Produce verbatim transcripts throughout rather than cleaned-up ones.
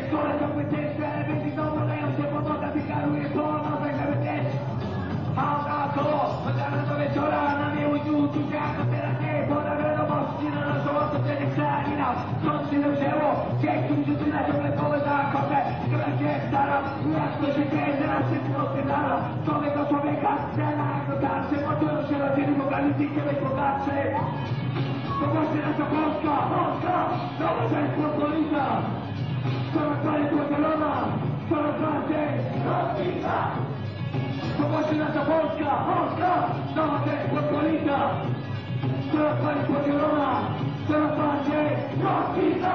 szkole kompetencje, elementy domagają się podłoga, wykaruje wolno, żeby też Małka koło, chociaż do wieczora na mnie uczucia, a teraz nie poda wiadomości na naszą otoczenie chce nas. Skąd się to wzięło? Dzięki mi na ciągle pole za kotę, która się staram, jak to się dzieje, teraz wszystko odpierdala. Człowiek do człowieka strzela, jak do tarczy, poczują się rodziny, bo granicy kiedyś bogatszy. To właśnie nasza Polska, Polska, nowa część pospolita, coraz bardziej podzielona, coraz bardziej rozbita. To właśnie nasza Polska, Polska, nowa część pospolita, coraz bardziej podzielona, coraz bardziej rozbita.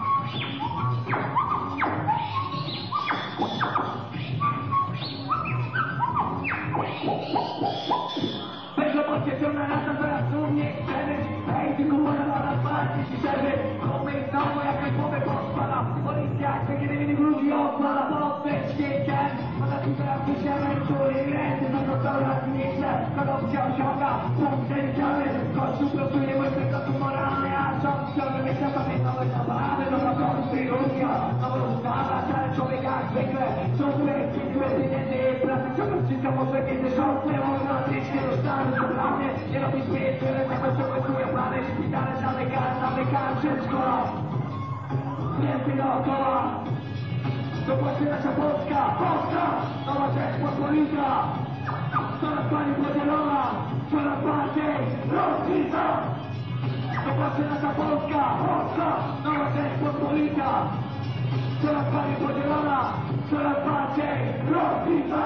Będą podświecone na to, coraz trudniej chcemy. Hej, tylko można na nas bardziej szczerzy. Komy znowu jakaś głowę pospada. Policja chce, kiedy innych ludzi odpala. Pod bezświęciem ona tu teraz wysiada i czuje ręce. Za to cały raz mniejsze. Korupcja osiąga punkt zaliczany. Kościół pracuje, łysy to tu moralny. A rząd ciągle myśla sobie nowe zabawy. Nowa konstytucja, nowa ustawa. Cały człowiek jak zwykle ciągle zwykle pieniędzy i pracy. Ciągle wszystko może kiedy rząd nie można odnieść do stanu. To dla mnie nie robi śmierć, ale tak to głosuje plany. Szpitale zamykają, zamykają wszystko. Więcej dookoła. To właśnie nasza Polska, Polska, nowa część pospolita. Coraz bardziej podzielona, coraz bardziej rozbita. To właśnie nasza Polska, Polska, nowa część pospolita. Coraz bardziej podzielona, coraz bardziej rozbita.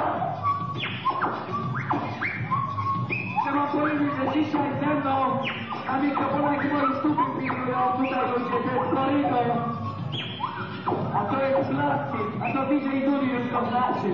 Trzeba powiedzieć, że dzisiaj ze mną na mikrofonach moich stóp pilnują tutaj ludzie ze Sporyto. A to jest plastik, a to widzę i Dudi już go znaczy.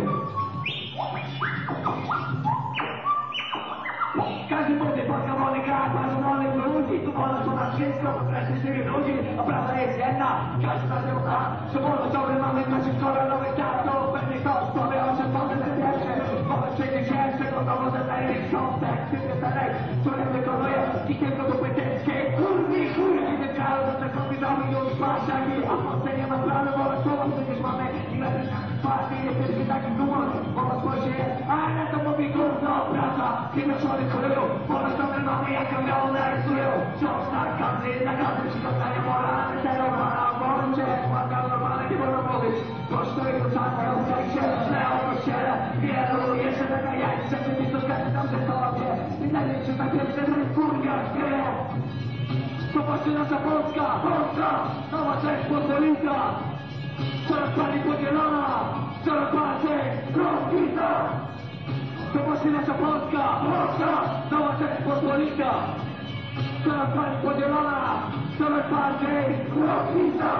Każdy powie, Polska wolny kraj, bardzo wolnych ludzi. Tu wolno to na wszystko, bo wreszcie siebie ludzi. A prawda jest jedna, każdy nas ją zna. Że wolno ciągle mamy w naszych szkole nowych czasów. Pewnie ktoś powie, o czym potem ten pierwszy. Może przejdzie się, czego znowu zadaje książek. Ty piosenek, które wykonuje i tylko kompetenckie. Kurwi, kurwi, nie wiedziałem, że tego widomi już masz jaki. A w Polsce nie ma planu, bo słowa przecież mamy. I lepiej partii, jesteśmy takim dumą. Bo was Polsce jest, a na to mówi gówno, praca. Zjednoczony koleją, ponad to mamy jaką ją narysują. Wciąż na każdy, na każdy przykazania moralne. Teraz mara, wolcie, łaska normalne, nie wolno mówić. Kosztuje to czas, ja ustaj się, źle o kościele. Wielu jeszcze taka jajce, rzeczywistość każdy tam ze sobie. I największy tak pierwszy, że kurwa śpieją. To właśnie nasza Polska, Polska, nowa część pospolita. Coraz bardziej podzielona, coraz bardziej rozbita. To właśnie nasza Polska, Polska, nowa część pospolita. Coraz bardziej podzielona, coraz bardziej rozbita.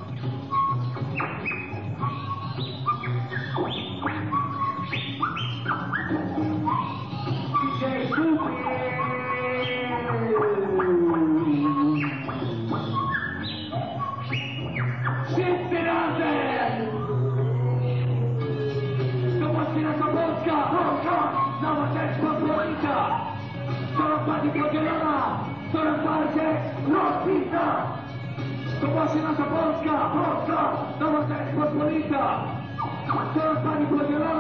Dzisiaj kupię. Wszyscy razem! To właśnie nasza Polska, Polska, nowa część pospolita. Coraz bardziej podzielona, coraz bardziej rozbita. To właśnie nasza Polska, Polska, nowa część pospolita. Coraz bardziej podzielona.